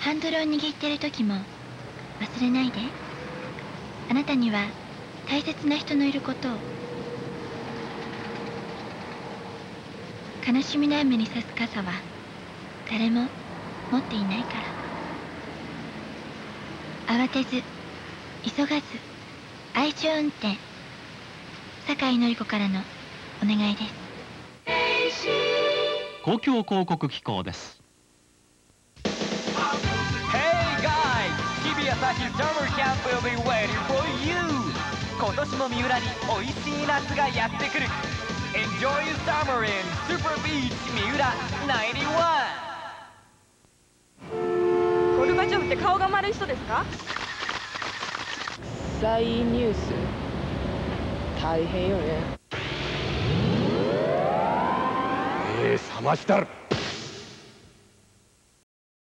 ハンドルを握っている時も忘れないで。あなたには大切な人のいることを。悲しみの雨に差す傘は誰も持っていないから。慌てず急がず愛情運転。酒井法子からのお願いです。 公共広告機構です。 朝日サマーキャンプ will be waiting for you。 今年も三浦に美味しい夏がやってくる。 Enjoy summer in Super Beach 三浦91。 ゴルバチョフって顔が丸い人ですか？臭いニュース大変よね。 冷ましたる。